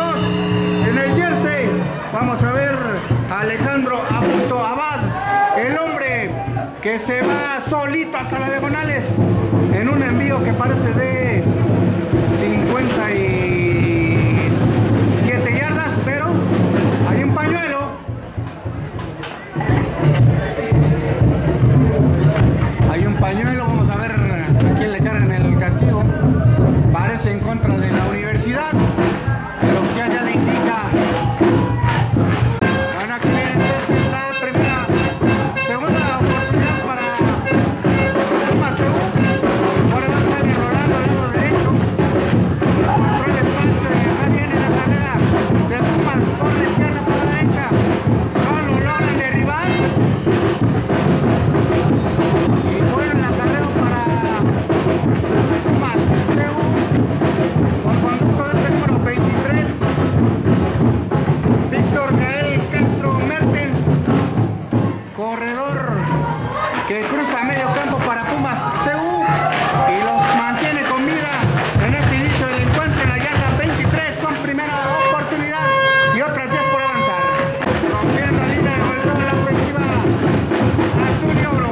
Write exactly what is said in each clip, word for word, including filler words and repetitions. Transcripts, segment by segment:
dos, en el jersey, vamos a ver a Alejandro Abuto Abad, el hombre que se va solito hasta las diagonales en un envío que parece de cincuenta y siete yardas, pero hay un pañuelo. Hay un pañuelo, vamos a ver a quién le cargan el castigo. Parece en contra de la universidad, pero ya ya le indica. Bueno, aquí viene entonces la primera, segunda oportunidad para Pumas C U. Ahora va a estar enrolando al lado derecho. Control de pase, ya viene la carrera de Pumas, corre izquierda por la derecha. No lo logran derribar. Y bueno, la carrera para Pumas C U. Por conducto del número veintitrés, Víctor Gael Castro Mertens, corredor que cruza medio campo para Pumas C U y los mantiene con vida en este inicio del encuentro en la yarda veintitrés con primera oportunidad y otras diez por avanzar. Rompiendo la línea de golpeo de la ofensiva azul y oro.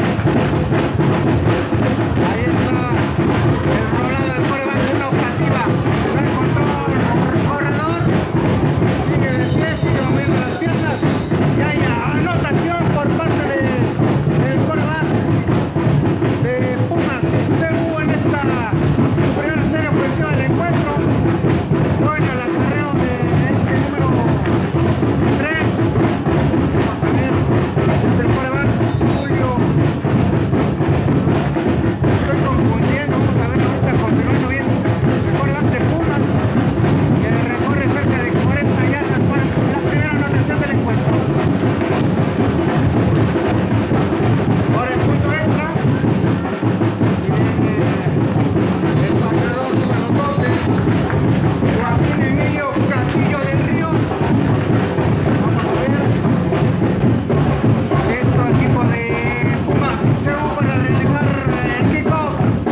Ahí está el rolado del coreback de una optativa. No encontró el corredor. Sigue de pie, sigue moviendo las piernas. Y hay anotación por parte de, del coreback de Pumas C U en esta primera serie ofensiva del encuentro. Bueno, el acarreo de este número tres. Vamos a ver, este el coreback Julio. Estoy confundiendo, vamos a ver ahorita continuando bien. El coreback de Pumas que recorre cerca de cuarenta yardas para la primera anotación del encuentro. Por el punto extra viene el pateador número doce, Joaquín Emilio Castillo del Río. Vamos a ver estos equipos de Pumas C U para realizar el kickoff.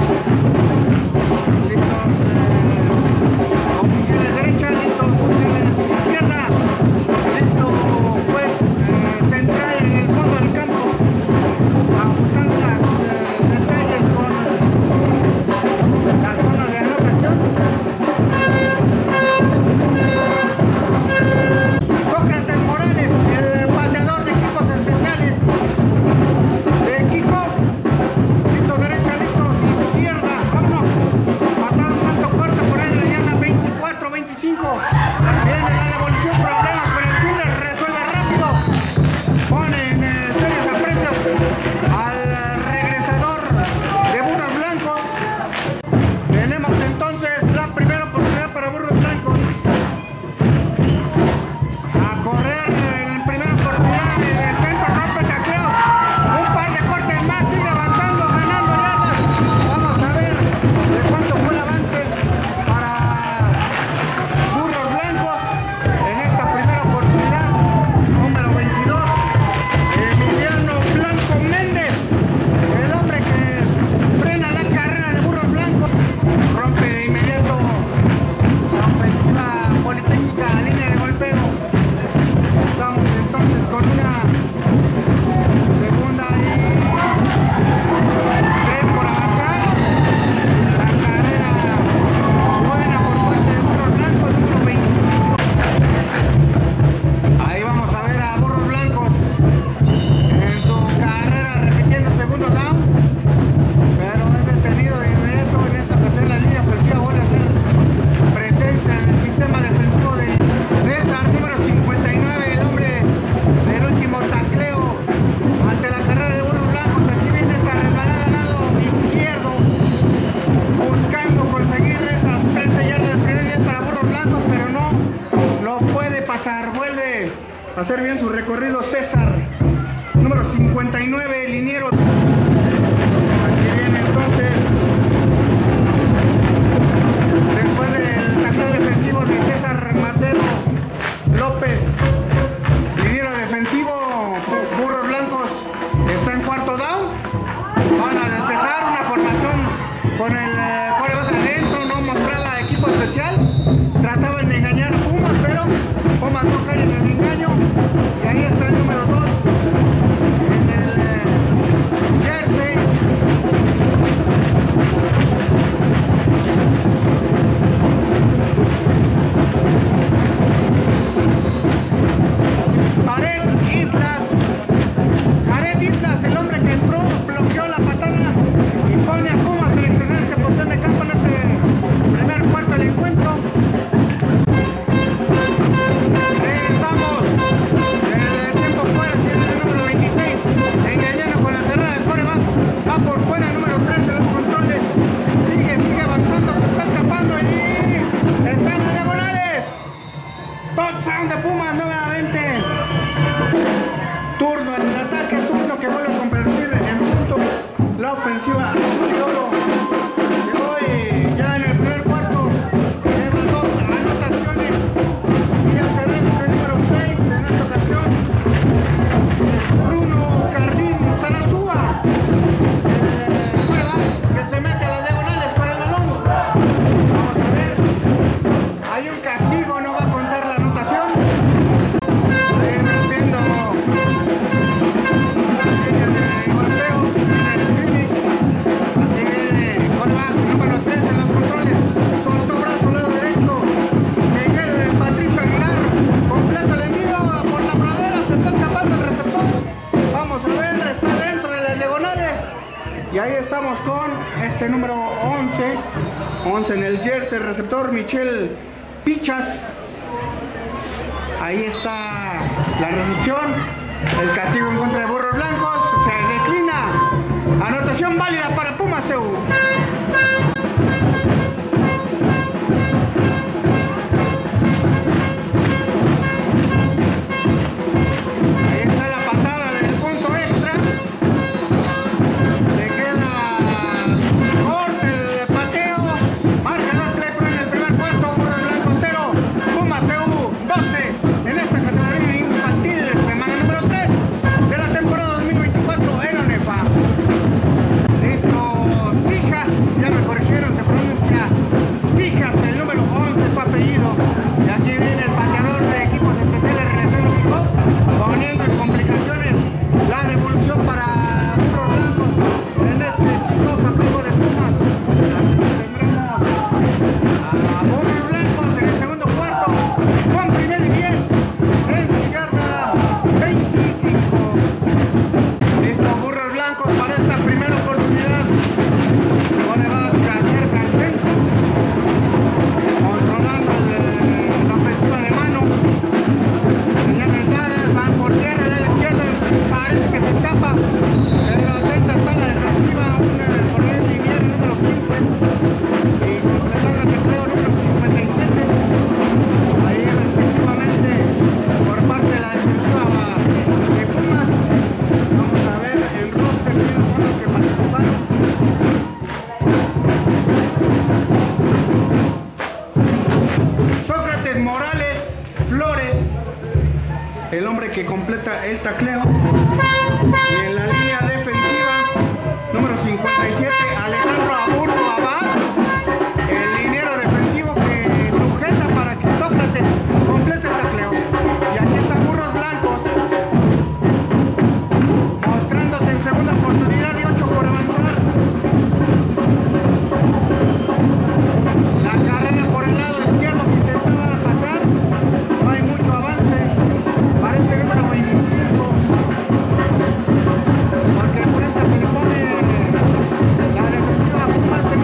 Listos eh, oficiales derecha, listos oficiales izquierda, listo pues eh, central en el fondo del campo, ajustando las eh, detalles con la zona de anotación. Sócrates Morales, el pateador de equipos especiales de kickoff. Listo derecha, listo izquierda, vámonos. Pasar un salto corto por ahí en la yarda veinticuatro veinticinco. Viene la devolución, problemas con el fielder, resuelve rápido. Pone en eh, serios aprietos al regresador de Burros Blancos. Tenemos entonces la primera oportunidad para Burros Blancos. A correr en primera oportunidad en el centro, rompe tacleos. Un par de cortes más, sigue avanzando, ganando yardas. Vamos a ver de cuánto fue el avance para Burros Blancos en esta primera oportunidad. Número veintidós, Emiliano Blanco Méndez, el hombre que frena la carrera de Burros Blancos. Rompe de inmediato la ofensiva politécnica, línea de golpeo. Estamos entonces con una segunda y tres por avanzar. La carrera buena por parte de Burros Blancos, número veinticinco. Ahí vamos a ver a Burros Blancos en su carrera repitiendo segundo down, pero es detenido de inmediato en esta tercera línea ofensiva. Vuelve a hacer presencia en el sistema defensivo de César, número cincuenta y nueve, el hombre del último tacleo ante la carrera de Burros Blancos. Aquí viene esta resbalada al lado izquierdo, buscando conseguir esas treinta yardas de primer nivel para Burros Blancos, pero no lo puede pasar. Vuelve a hacer bien su recorrido César, número cincuenta y nueve, liniero. Aquí viene entonces, después del tacleo defensivo de César Mateo López, liniero defensivo, Burros Blancos está en cuarto down. Van a despejar una formación con el eh, coreback adentro, no mostraba equipo especial. Trataban de engañar a Pumas, pero Touchdown de Pumas nuevamente. Turno en el ataque, turno que vuelve a convertir en punto la ofensiva azul y oro. Que hoy ya en el primer cuarto lleva dos anotaciones. Y el terrestre número seis en esta ocasión. Bruno Carrín Sarasúa. Eh, juega, que se mete a las diagonales con el balón. Vamos a ver. Hay un castigo, no va a contar la anotación. Ahí metiendo golpeo en el scrimmage. Así viene Colback, número tres en los controles. Soltó brazo lado derecho. Miguel Patricio Aguilar. Completa el envío por la pradera. Se está escapando el receptor. Vamos a ver, está dentro de las diagonales. Y ahí estamos con este número once. once en el jersey, el receptor Michel Pichas. Ahí está la recepción. El castigo en contra de Burros Blancos. Se declina. Anotación válida para Pumas C U. Ahí está la patada del punto extra. Le queda corte el pateo. Marca los play pro en el primer puesto. Burros Blancos cero. Pumas C U doce. En esta categoría infantil, semana número tres de la temporada dos mil veinticuatro en ONEFA. Listo, Fijas, ya me corrigieron, se pronuncia Fijas, el número once, su apellido. Y aquí viene el pateador de equipos especiales realizando el kickoff, poniendo en complicaciones la devolución para Burros Blancos en este kickoff a cargo de Pumas. Tendremos a Burros Blancos en el segundo cuarto con primero y diez en su yarda veinticinco. Listo, Burros Blancos para esta primera oportunidad. Ahora va a acerca al centro, controlando el, la ofensiva de mano. Señales dadas, van por tierra a la izquierda, parece que se escapa. En la atenta está la defensiva, un corriente y viene número quince. Y completar la tercera número cincuenta y siete. Ahí respectivamente por parte de la defensiva de Pumas. Vamos a ver el roster, quiénes son los que participaron. Sócrates Morales Flores, el hombre que completa el tacleo. Y en la línea defensiva, número cincuenta y siete, Alejandro Aburto Abad, el liniero defensivo que sujeta para que Sócrates complete el tacleo. Y aquí están Burros Blancos, mostrándose en segunda oportunidad y ocho por avanzar. La carrera por el lado izquierdo que intentaba pasar, no hay mucho avance, parece número veinticinco, porque por esa se le pone la defensiva Pumas.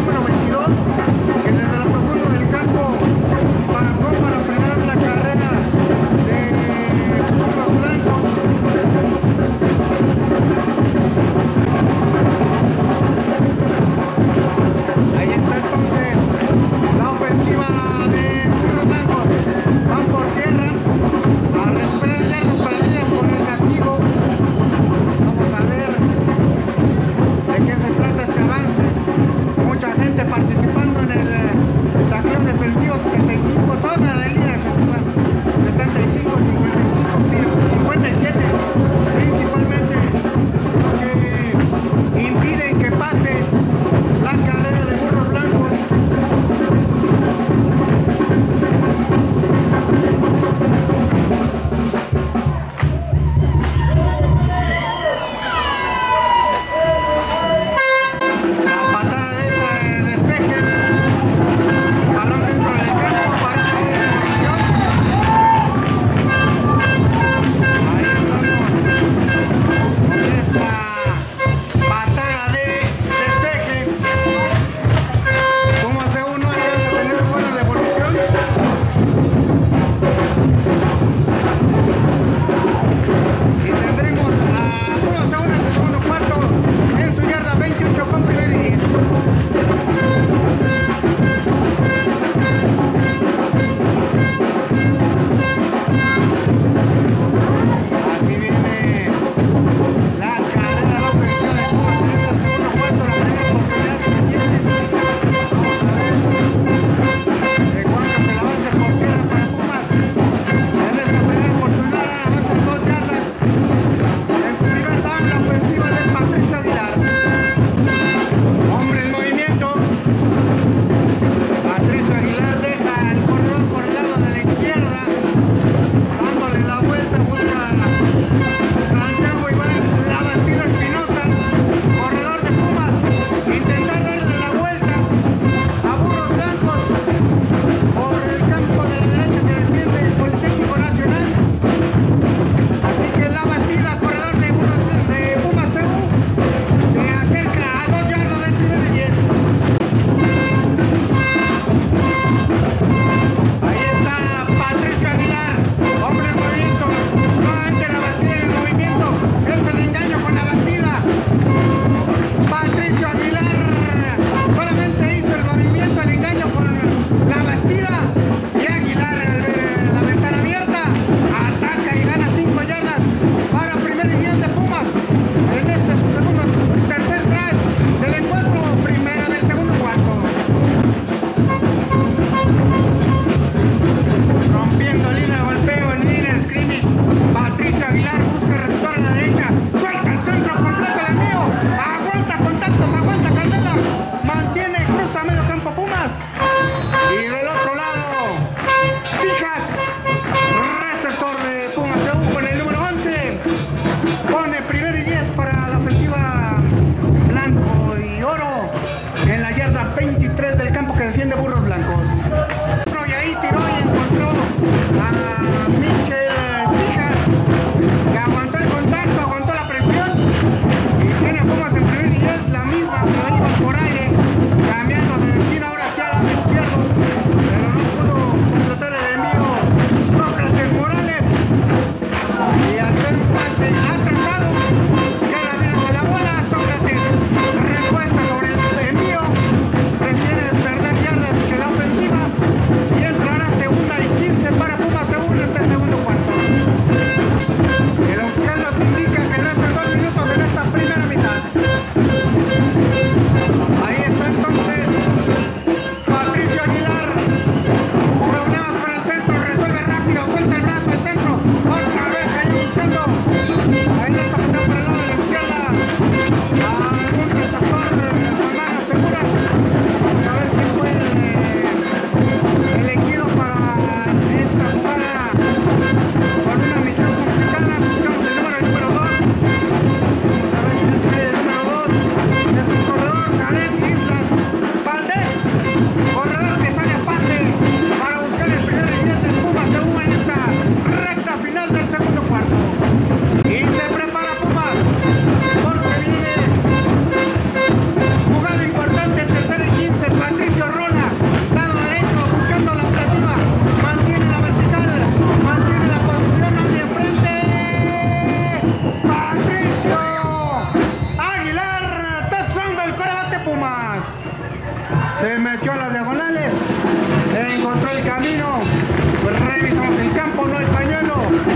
encontró el camino. Pues revisamos el campo, no el pañuelo.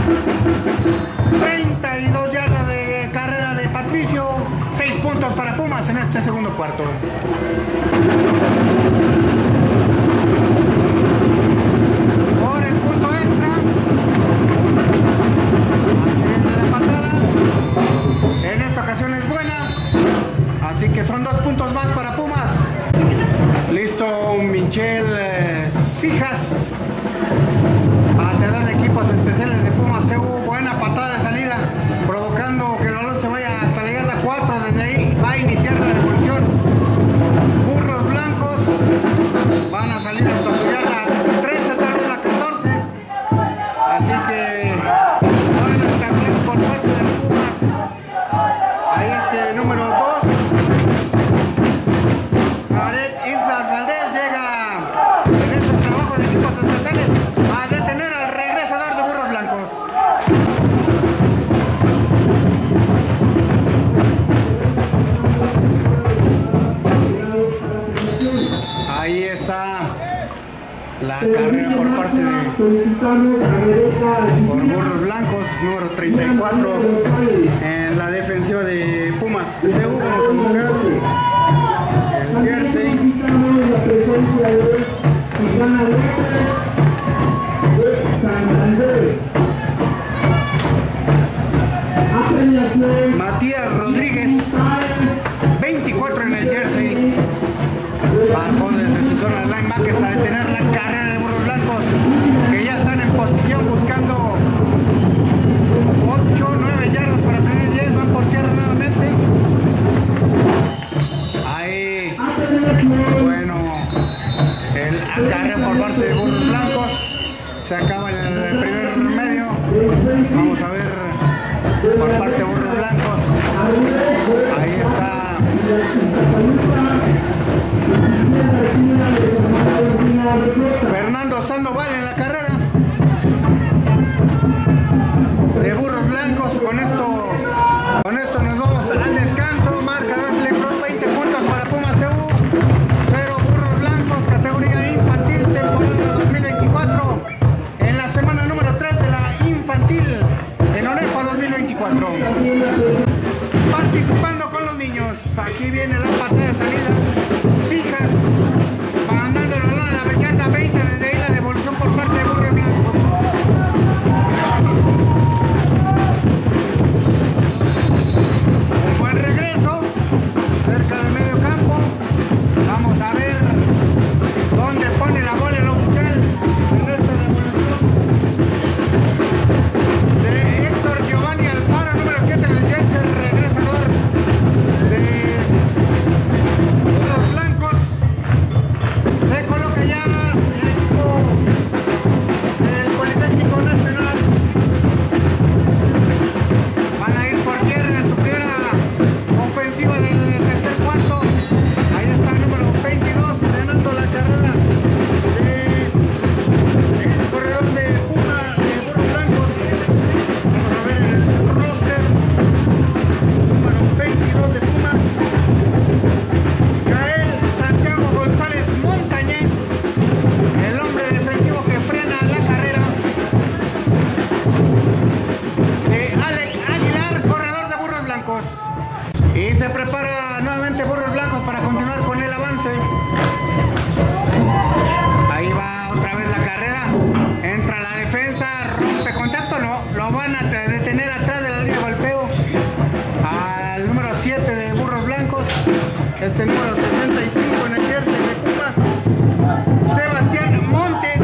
treinta y dos yardas de carrera de Patricio. seis puntos para Pumas en este segundo cuarto. Por el punto extra. Aquí viene la patada. En esta ocasión es buena. Así que son dos puntos más para Pumas. Listo, Michel eh, Cijas, bateador de equipos especiales de Pumas C U. Buena patada de salida, provocando que el balón se vaya hasta la yarda cuatro. Desde ahí va a iniciar la devolución. Burros blancos van a salir hasta su yarda trece, tal vez la catorce. Así que van a establecer por parte de Pumas. Ahí este número dos. Islas Valdés llega en este trabajo de equipos especiales a detener al regresador de Burros Blancos. Ahí está la carrera por parte de por Burros Blancos, número treinta y cuatro en la defensiva de Pumas C U. Vamos a buscar el jersey. Matías Rodríguez, veinticuatro en el jersey. Bajó desde su zona de linebackers a detener la carrera de Burros Blancos, que ya están en posición buscando ocho, nueve yardas para tener diez. Van por tierra nuevamente. Ahí, bueno, el acarreo por parte de Burros Blancos. Se acaba el primer medio. Vamos a ver por parte de Burros Blancos. Ahí está Fernando Sandoval en la carrera de Burros Blancos. Con esto, con esto nos vamos al descanso. Marcador Playcross, veinte puntos para Pumas C U, cero Burros Blancos, categoría infantil, temporada dos mil veinticuatro, en la semana número tres de la infantil en ONEFA dos mil veinticuatro. Participando con los niños. Aquí viene la patada de salida. Cijas mandando el balón a la yarda veinte. Desde ahí la devolución por parte de Burros Blancos. Un buen regreso cerca del medio campo. Vamos a ver dónde pone la bola el oficial en esta devolución de Héctor Giovanni Alfaro, número siete en el jersey, el regresador de Burros Blancos. Se coloca ya el equipo del Politécnico Nacional. Van a ir por tierra en su primera ofensiva del tercer cuarto. Ahí está el número veintidós, ganando la carrera de el corredor de Puma, de Burros Blancos. Vamos a ver el roster. Número veintidós de Puma. Gael Santiago González Montañez, el hombre defensivo que frena la carrera. De Alex Aguilar, corredor de Burros Blancos. Y se prepara nuevamente Burros Blancos para continuar con el avance. Ahí va otra vez la carrera. Entra la defensa, rompe contacto. No, lo van a detener atrás de la línea de golpeo al número siete de Burros Blancos. Este número sesenta y cinco en el jersey de Pumas, Sebastián Montes.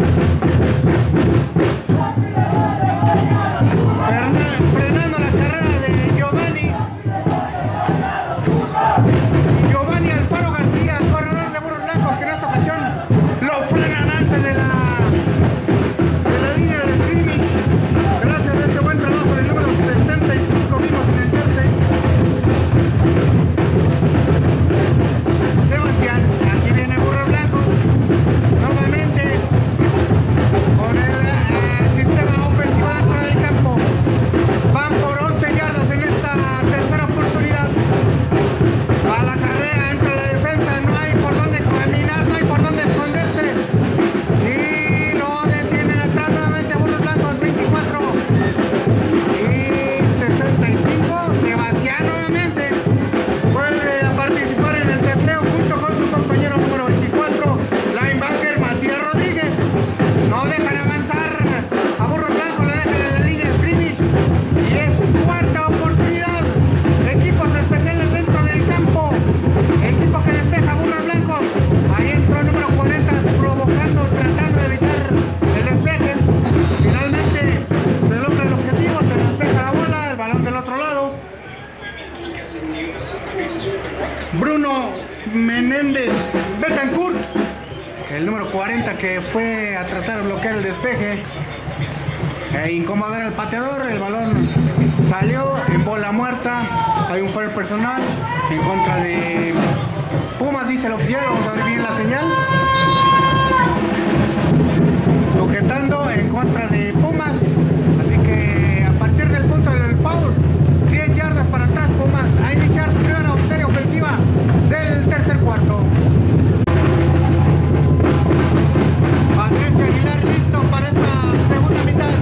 Frenando la carrera de Giovanni. Giovanni Alfaro García, corredor de Burros Blancos, que en esta ocasión lo frenan antes de la, de la línea de streaming. Gracias a este buen trabajo del número sesenta y cinco vimos en el jersey. Menéndez Betancourt, el número cuarenta, que fue a tratar de bloquear el despeje e incomodar al pateador. El balón salió en bola muerta. Hay un fuera personal en contra de Pumas, dice el oficial. Vamos a ver bien la señal. Sujetando en contra de Pumas. Así que a partir del punto del foul, diez yardas para atrás Pumas a iniciar su primera serie ofensiva del tercer cuarto. Patricio Aguilar listo para esta segunda mitad.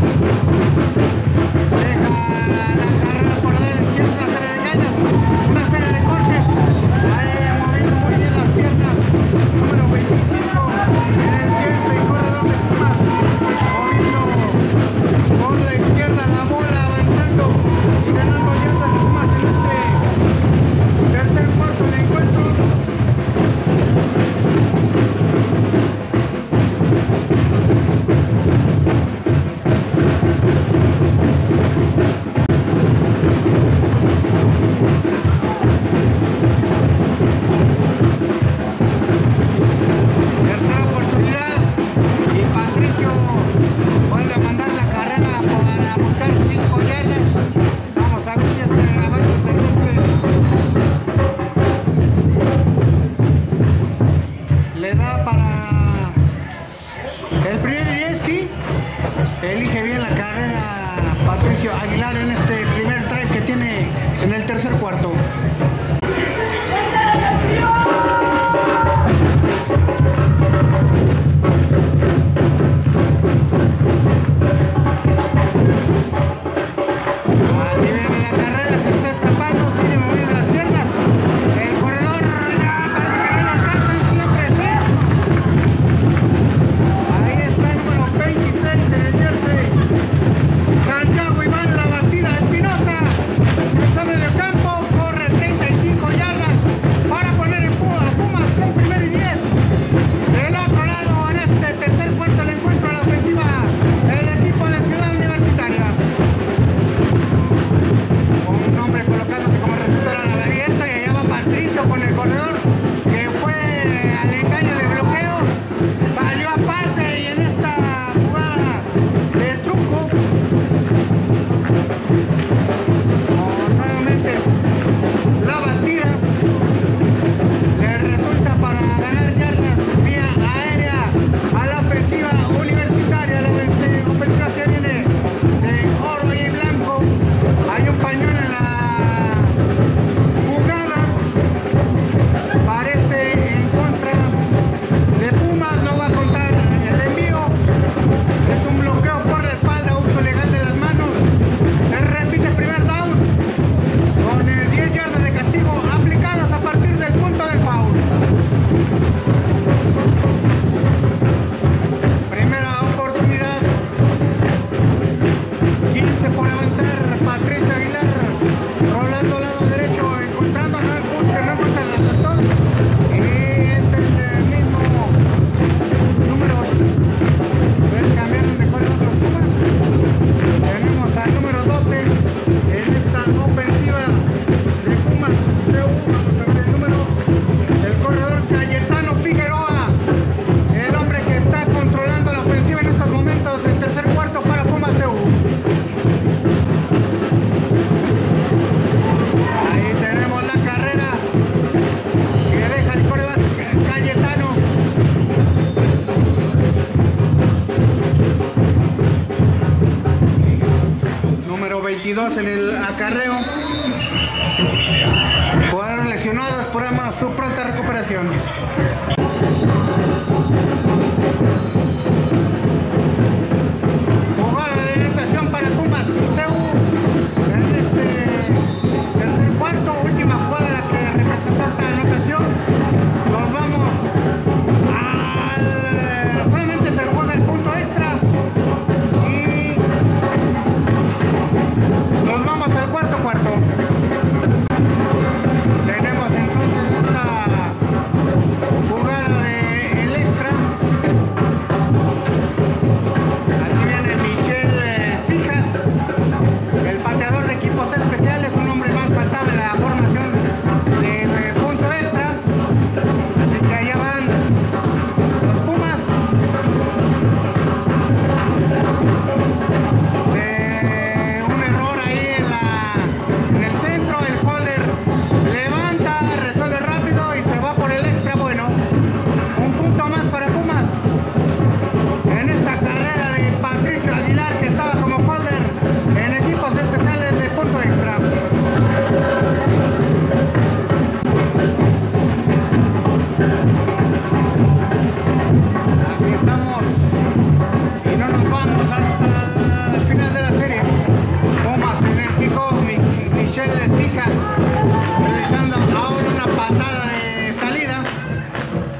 Deja la carrera por la izquierda, una serie de engaños, una serie de cortes. Ahí moviendo muy bien las piernas. Número veinticinco en el centro y corredor de Pumas. Moviendo por la izquierda la bola, avanzando y ganando yardas Pumas en este tercer cuarto del encuentro. Tercera oportunidad y Patricio vuelve a mandar la carrera para buscar cinco yardas. Vamos a ver si este avance permite. Le da para el primer diez, sí. Elige bien la carrera Patricio Aguilar en este primer drive que tiene en el tercer cuarto. Aquí viene la carrera, se está escapando, sigue moviendo las piernas. El corredor ya parece que no lo alcanza y siempre sí. Ahí está el número veintiséis en el jersey. Santiago Iván La Batida Espinosa. El sobre de campo corre treinta y cinco yardas para poner en Pumas con primer y diez. Del otro lado, en este tercer cuarto del encuentro a la ofensiva, el equipo de Ciudad Universitaria. Con un hombre colocándose como receptor a la abierta, y allá va Patricio con el corredor que fue al engaño de bloqueo, salió a pase y en esta jugada de truco oh, nuevamente La Batida le resulta para ganar yardas vía aérea a la ofensiva universitaria. La ofensiva que viene de oro y blanco. Hay un pañuelo en la jugada, parece en contra de Pumas. No va a contar el envío, es un bloqueo por la espalda, uso legal de las manos. Se repite el primer down con diez yardas de castigo aplicadas a partir del punto del foul. Primera oportunidad, quince por avanzar. Patricio Aguilar rolando al lado derecho, encontrando a Noel Bus, que no encuentra el receptor, y es el mismo número. Cambiaron mejor los Pumas. Tenemos al número doce en esta ofensiva de Pumas C U, el número del corredor Cayetano Figueroa, el hombre que está controlando la ofensiva en estos momentos del tercer cuarto para Pumas C U. Ahí tenemos la carrera que deja el corredor Cayetano. Número veintidós en el acarreo. Jugadores lesionados, programa su pronta recuperación. Jugada de orientación para Pumas C U en este tercer cuarto, última jugada la que representó esta anotación. Nos vamos al... solamente se juega el punto extra y nos vamos al cuarto cuarto. Tenemos entonces esta jugada de el extra.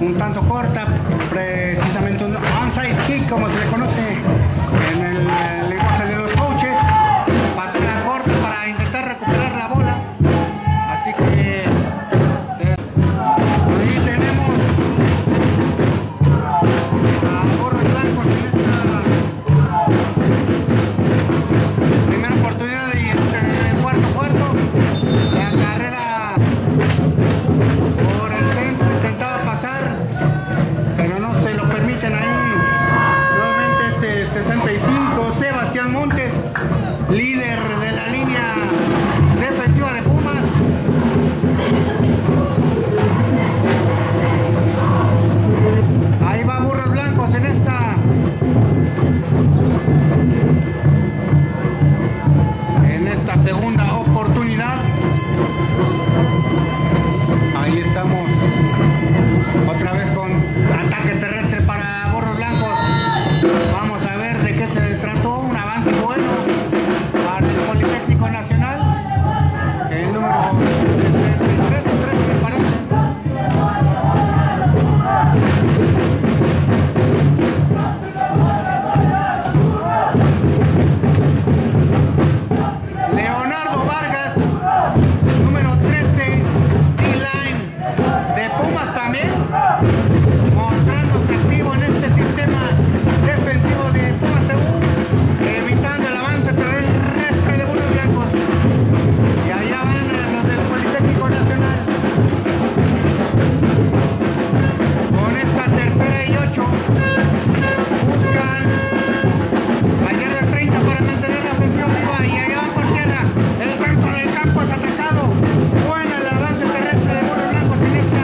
un tanto corta, precisamente un onside kick como se le conoce en el, el lenguaje de los coaches, pasada corta para intentar recuperar la bola. Así que eh, ahí tenemos a Burros Blancos en esta primera oportunidad de en el cuarto cuarto. La carrera por el centro intentaba pasar, pero no se lo permiten ahí. Nuevamente este sesenta y cinco, Sebastián Montes, líder de la línea defensiva de Pumas. Ahí va Burros Blancos en esta en esta segunda oportunidad. Ahí estamos otra vez con ataque terrestre para Burros Blancos. Vamos a ver de qué se trató. Un avance bueno para el Politécnico Nacional. El número treinta y tres, me parece. Leonardo Vargas, número trece, D-Line de Pumas también, mostrándose activo en este sistema defensivo de Pumas C U, evitando el avance terrestre de Burros Blancos. Y allá van los del Politécnico Nacional con esta tercera y ocho. Buscan ayer de treinta para mantener la ofensiva viva, y allá van por tierra. El centro del campo es atacado. Bueno el avance terrestre de Burros Blancos en esta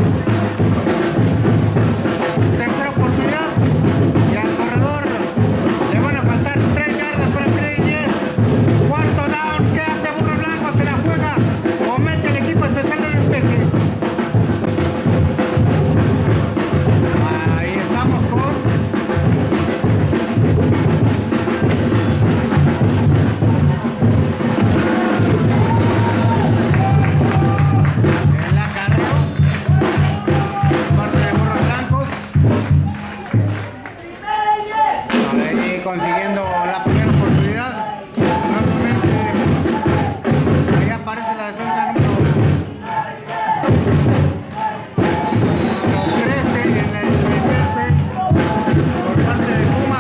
tercera oportunidad. Y al corredor le van a faltar tres yardas para el diez. Cuarto down. ¿Qué hace Burros Blancos? Se la juega o mete el equipo especial de despeje. Ahí estamos con el acarreo parte de Burros Blancos. Ahí consiguiendo la primera oportunidad. Nuevamente ahí aparece la defensa número trece en el trece por parte de Pumas.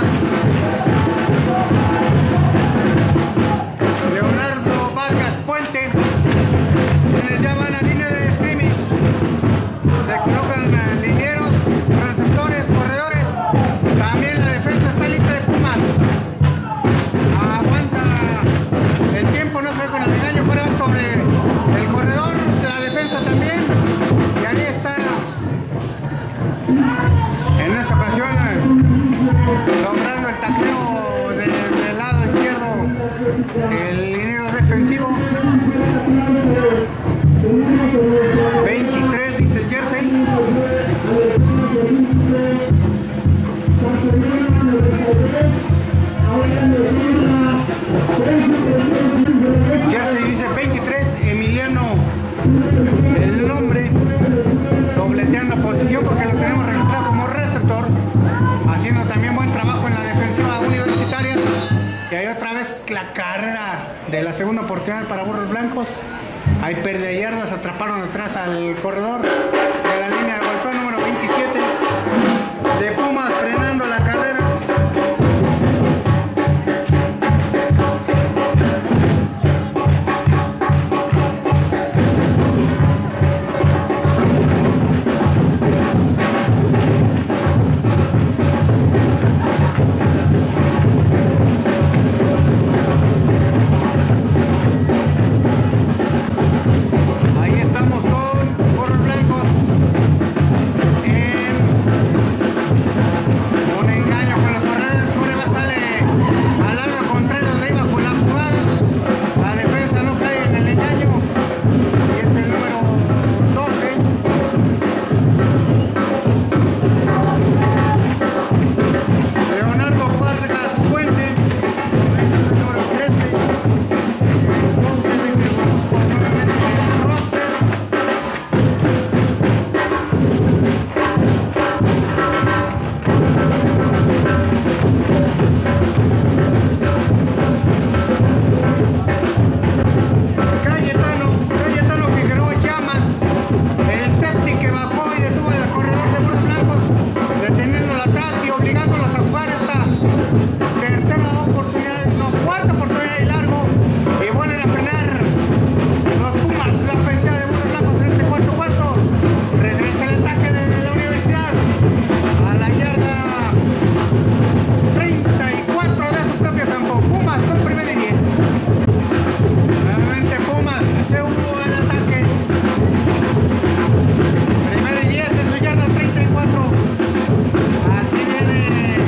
Leonardo Vargas Puente, quienes ya van a línea de scrimmage. Se colocan linieros, receptores, corredores. También la defensa está lista de Pumas. Aguanta el tiempo, no se ve con el engaño fuera sobre el corredor. La defensa también. Y ahí está. En esta ocasión eh, logrando el tacleo de- del lado izquierdo el liniero defensivo. veintitrés dice el jersey. Jersey dice veintitrés, Emiliano el nombre, dobleteando posición porque lo tenemos registrado como receptor, haciendo también buen trabajo en la defensiva universitaria. Y ahí otra vez la carrera de la segunda oportunidad para Burros Blancos. Hay pérdida de yardas, atraparon atrás al corredor de la línea de golpeo número veintisiete de Pumas, frenando la carrera. Ahí estamos con Burros Blancos en segunda oportunidad y largo. Y vuelven a frenar los Pumas. La ofensiva de Burros Blancos en este cuarto cuarto. Regresa el ataque de la Universidad a la yarda treinta y cuatro de su propio campo. Pumas con primera y diez. Nuevamente Pumas se hubo al ataque. Primera y diez en su yarda treinta y cuatro. Aquí viene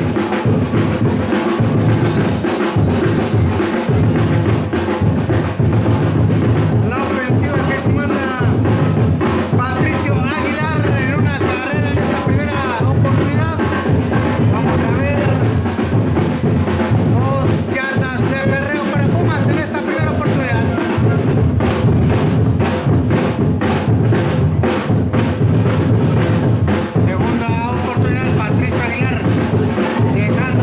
la ofensiva que comanda Patricio Aguilar en una carrera en esta primera oportunidad. Vamos a ver dos yardas de acarreo para Pumas en esta primera oportunidad. Segunda oportunidad, Patricio Aguilar dejando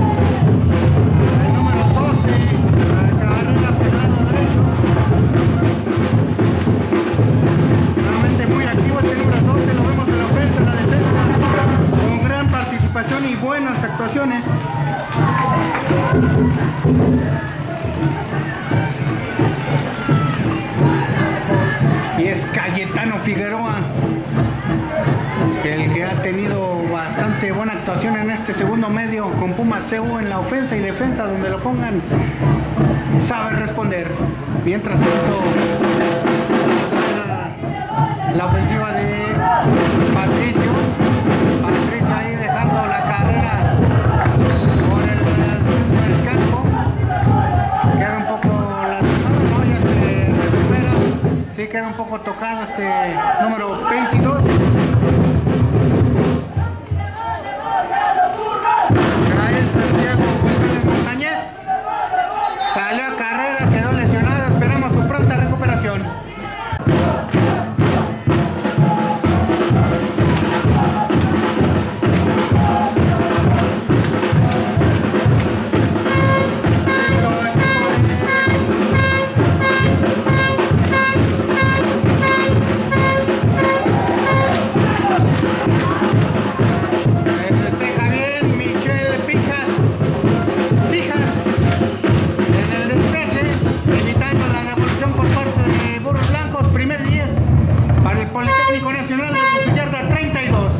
el número doce, la carrera por el lado derecho. Realmente muy activo este número doce, lo vemos en la ofensa, en la defensa, con gran participación y buenas actuaciones. Y es Cayetano Figueroa el que ha tenido bastante buena actuación en este segundo medio con Pumas C U en la ofensa y defensa, donde lo pongan sabe responder. Mientras tanto, la ofensiva de Patricio Patricio ahí dejando la carrera por el, el campo. Queda un poco lastimado, ¿no? Ya se recupera. Sí, queda un poco tocado este número veintidós. Israel Santiago González Montañez salió a carrera, quedó lesionado. Esperamos su pronta recuperación. Politécnico Nacional desde su yarda treinta y dos.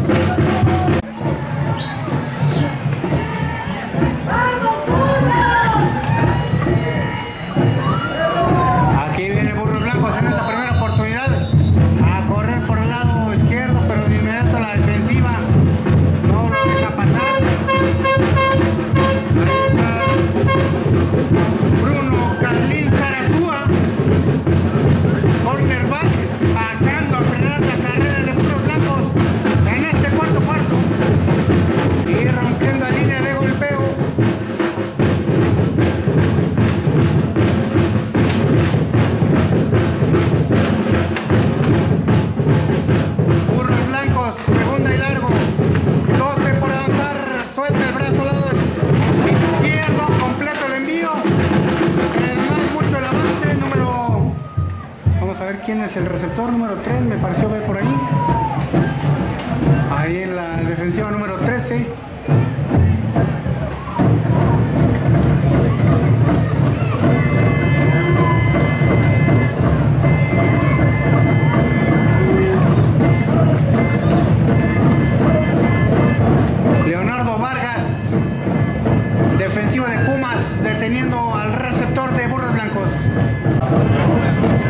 Aquí viene Burros Blancos en esta primera oportunidad a correr por el lado izquierdo, pero de inmediato la defensiva no lo deja pasar. Ahí está Bruno Carlín Zarazúa, cornerback, atando a frenar la carrera de Burros Blancos en este cuarto cuarto y rompiendo la línea de golpeo. Burros Blancos, segunda y largo, doce por avanzar, suelta el brazo al lado izquierdo, completo el envío, no hay mucho el avance. Número, vamos a ver quién es el receptor, número tres, me pareció ver por ahí. Ahí en la defensiva número trece. Leonardo Vargas, defensiva de Pumas, deteniendo al receptor de Burros Blancos.